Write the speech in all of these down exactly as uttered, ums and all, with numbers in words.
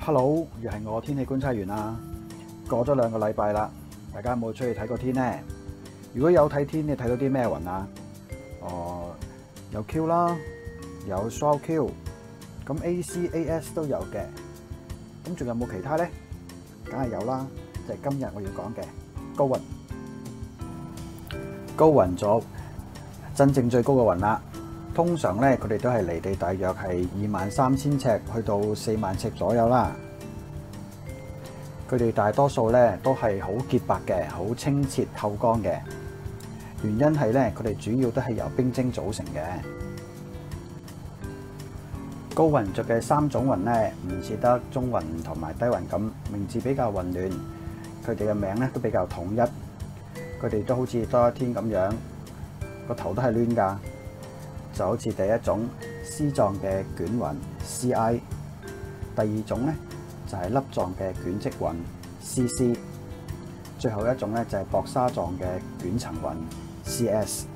Hello，又係我天氣觀察員啦。過咗兩個禮拜啦，大家有冇出去睇過天呢？如果有睇天，你睇到啲咩雲啊？哦，有 Q 啦，有 Swell Q， 咁 A C A S 都有嘅。咁仲有冇其他呢？梗係有啦，就係今日我要講嘅高雲。高雲組真正最高嘅雲啦。通常咧，佢哋都係離地大約係二萬三千尺去到四萬尺左右啦。佢哋大多數咧都係好潔白嘅，好清澈透光嘅。原因係咧，佢哋主要都係由冰晶組成嘅。高雲族嘅三種雲咧，唔似得中雲同埋低雲咁，名字比較混亂。佢哋嘅名咧都比較統一。佢哋都好似多一天咁樣，個頭都係攣㗎。就好似第一種絲狀嘅卷雲 C I， 第二種咧就係粒狀嘅卷積雲 C C， 最後一種咧就係薄紗狀嘅卷層雲 C S。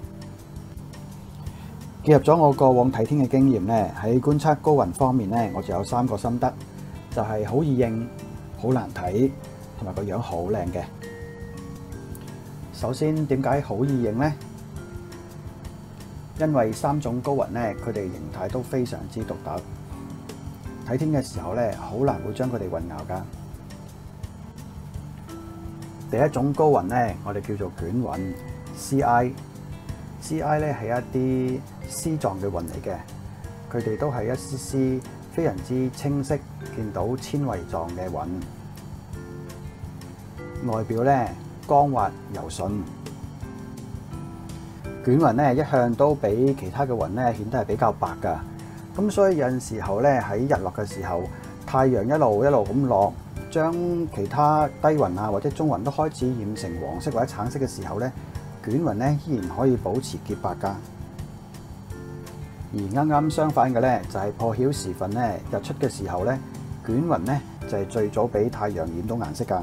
結合咗我過往睇天嘅經驗咧，喺觀察高雲方面咧，我就有三個心得，就係好易認、好難睇，同埋個樣好靚嘅。首先點解好易認咧？因為三種高雲咧，佢哋形態都非常之獨特，睇天嘅時候咧，好難會將佢哋混淆㗎。第一種高雲咧，我哋叫做卷雲 C I，C I 咧係一啲絲狀嘅雲嚟嘅，佢哋都係一絲絲非常之清晰，見到纖維狀嘅雲，外表咧光滑柔順。卷雲咧一向都比其他嘅雲咧顯得係比較白㗎，咁所以有陣時候咧喺日落嘅時候，太陽一路一路咁落，將其他低雲啊或者中雲都開始染成黃色或者橙色嘅時候咧，卷雲咧依然可以保持潔白㗎。而啱啱相反嘅咧就係破曉時分咧日出嘅時候咧，卷雲咧就係最早俾太陽染到顏色㗎。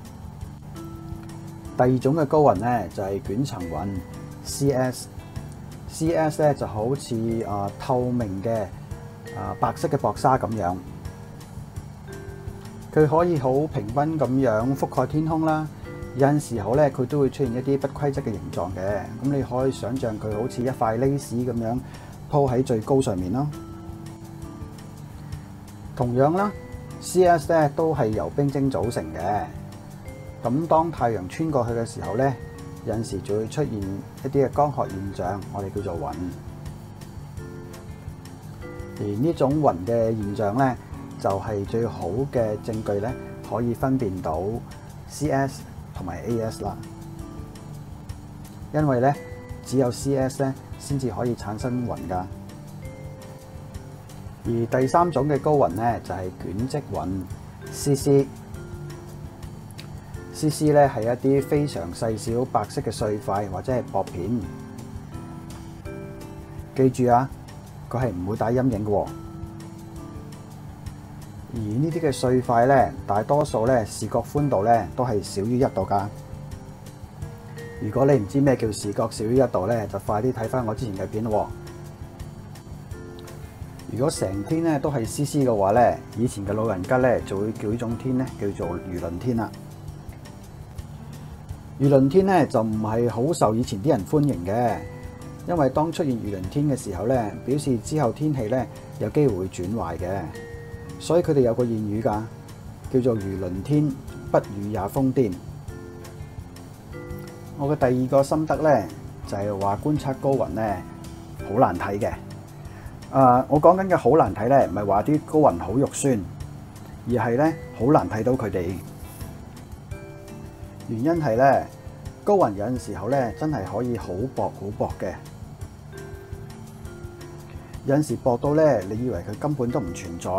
第二種嘅高雲咧就係卷層雲。C S，C S 咧就好似啊透明嘅啊白色嘅薄紗咁樣，佢可以好平均咁樣覆蓋天空啦。有陣時候咧，佢都會出現一啲不規則嘅形狀嘅，咁你可以想像佢好似一塊 lace 咁樣鋪喺最高上面咯。同樣啦 ，C S 咧都係由冰晶組成嘅。咁當太陽穿過去嘅時候咧，有陣時就會出現一啲嘅光學現象，我哋叫做雲。而呢種雲嘅現象咧，就係最好嘅證據咧，可以分辨到 C S 同埋 A S 啦。因為咧，只有 C S 咧先至可以產生雲㗎。而第三種嘅高雲咧，就係卷積雲 C C。C C 咧係一啲非常細小白色嘅碎塊或者係薄片，記住啊，佢係唔會帶陰影嘅喎。而呢啲嘅碎塊咧，大多數咧視覺寬度咧都係少於一度㗎。如果你唔知咩叫視覺少於一度咧，就快啲睇返我之前嘅片咯。如果成天咧都係 C C 嘅話咧，以前嘅老人家咧就會叫呢種天咧叫做魚鱗天啦。魚鱗天咧就唔係好受以前啲人歡迎嘅，因為當出現魚鱗天嘅時候咧，表示之後天氣咧有機會會轉壞嘅，所以佢哋有個諺語㗎，叫做魚鱗天，不雨也瘋癲。我嘅第二個心得咧就係話觀察高雲咧好難睇嘅。啊，我講緊嘅好難睇咧，唔係話啲高雲好肉酸，而係咧好難睇到佢哋。原因係咧，高雲有陣時候咧，真係可以好薄好薄嘅。有陣時薄到咧，你以為佢根本都唔存在。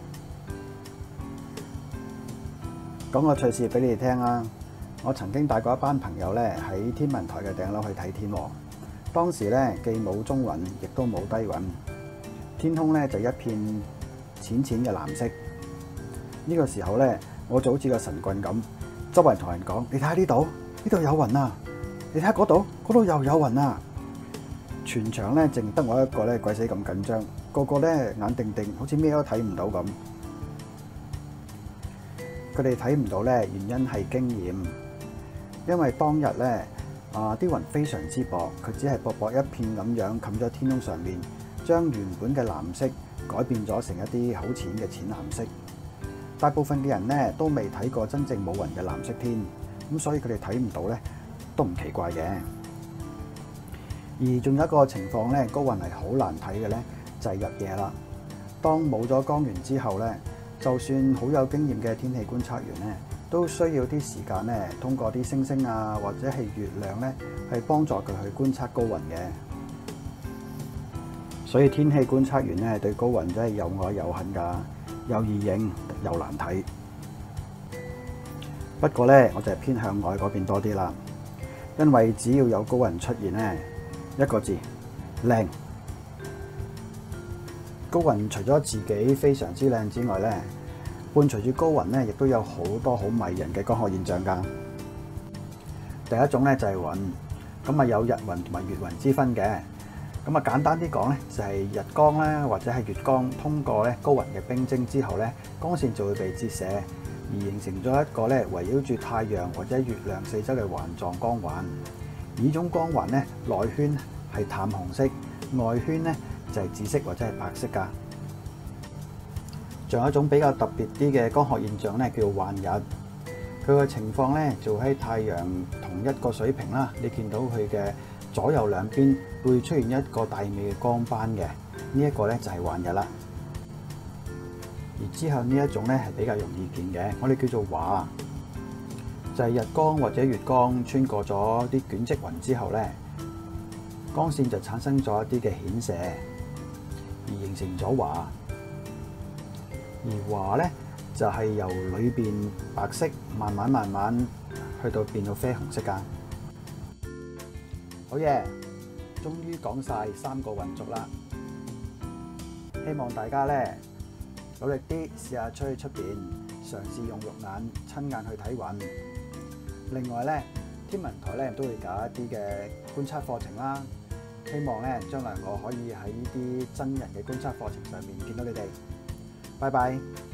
講個趣事俾你哋聽啊！我曾經帶過一班朋友咧喺天文台嘅頂樓去睇天喎。當時咧既冇中雲，亦都冇低雲，天空咧就一片淺淺嘅藍色。呢個時候咧，我就好似個神棍咁。周圍同人講：你睇下呢度，呢度有雲啊！你睇下嗰度，嗰度又有雲啊！全場咧淨得我一個咧鬼死咁緊張，個個咧眼定定，好似咩都睇唔到咁。 佢哋睇唔到咧，原因係經驗，因為當日咧啊啲雲非常之薄，佢只係薄薄一片咁樣冚咗天空上面，將原本嘅藍色改變咗成一啲好淺嘅淺藍色。大部分嘅人咧都未睇過真正冇雲嘅藍色天，咁所以佢哋睇唔到咧都唔奇怪嘅。而仲有一個情況咧，高雲係好難睇嘅咧，就係日夜啦。當冇咗光源之後咧，就算好有經驗嘅天氣觀察員咧，都需要啲時間咧，通過啲星星啊或者係月亮咧，係幫助佢去觀察高雲嘅。所以天氣觀察員咧對高雲真係又愛又恨㗎，又易影又難睇。不過咧，我就係偏向愛嗰邊多啲啦，因為只要有高雲出現咧，一個字靚。高雲除咗自己非常之靚之外咧，伴隨住高雲咧，亦都有好多好迷人嘅光學現象㗎。第一種咧就係雲，咁啊有日雲同埋月雲之分嘅。咁啊簡單啲講咧，就係日光咧或者係月光通過咧高雲嘅冰晶之後咧，光線就會被折射，而形成咗一個咧圍繞住太陽或者月亮四周嘅環狀光環。而呢種光環咧內圈係淡紅色，外圈咧就係紫色或者係白色㗎。仲有一種比較特別啲嘅光學現象咧，叫幻日。佢個情況咧就喺太陽同一個水平啦，你見到佢嘅左右兩邊會出現一個大美嘅光斑嘅，呢一個咧就係幻日啦。而之後呢一種咧係比較容易見嘅，我哋叫做華，就係日光或者月光穿過咗啲卷積雲之後咧，光線就產生咗一啲嘅顯射，而形成咗華。而華咧就係由裏邊白色慢慢慢慢去到變到啡紅色㗎。好嘢，終於講晒三個雲族啦！希望大家咧努力啲試下出去出邊，嘗試用肉眼親眼去睇雲。另外咧，天文台咧都會搞一啲嘅觀測課程啦。希望咧將來我可以喺呢啲真人嘅觀測課程上面見到你哋。拜拜。